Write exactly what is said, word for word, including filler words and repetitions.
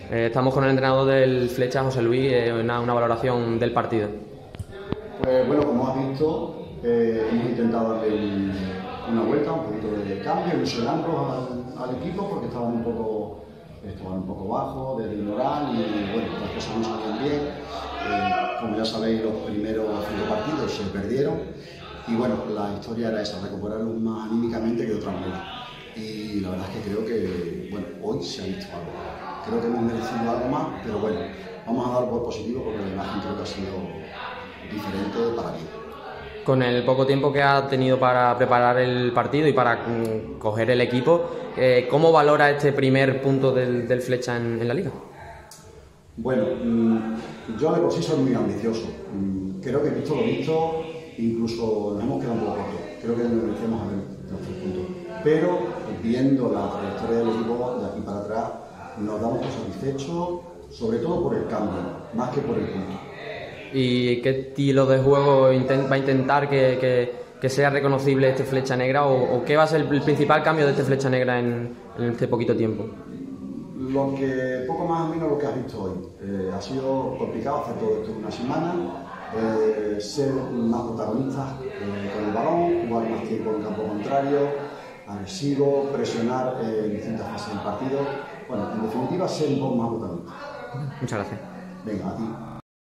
Eh, estamos con el entrenador del Flecha, José Luis, eh, una, una valoración del partido. Pues bueno, como has visto, eh, hemos intentado darle un, una vuelta, un poquito de cambio, ilusionarlos al, al equipo porque estaban un poco, estaban un poco bajos, desde el moral y bueno, las cosas no salían bien. Eh, como ya sabéis, los primeros cinco partidos se perdieron y bueno, la historia era esa, recuperarlos más anímicamente que de otra manera. Y la verdad es que creo que, bueno, hoy se ha visto algo. Creo que hemos merecido algo más, pero bueno, vamos a dar por positivo porque la imagen creo que ha sido diferente para bien. Con el poco tiempo que ha tenido para preparar el partido y para mm, coger el equipo, eh, ¿cómo valora este primer punto del, del Flecha en, en la Liga? Bueno, mmm, yo de por sí soy muy ambicioso. Mm, creo que visto lo visto, incluso nos hemos quedado un poco cortos. Creo que nos merecemos haber los tres puntos. Pero viendo la trayectoria del equipo de aquí para atrás, nos damos por satisfechos, sobre todo por el cambio, más que por el punto. ¿Y qué estilo de juego va a intentar que, que, que sea reconocible este Flecha Negra o, o qué va a ser el principal cambio de este Flecha Negra en, en este poquito tiempo? Lo que, poco más o menos lo que has visto hoy. Eh, ha sido complicado hacer todo esto en una semana, eh, ser más protagonistas eh, con el balón, jugar más tiempo en campo contrario, agresivo, presionar eh, en distintas fases del partido. Bueno, en definitiva, ser un poco más protagonista. Muchas gracias. Venga, a ti.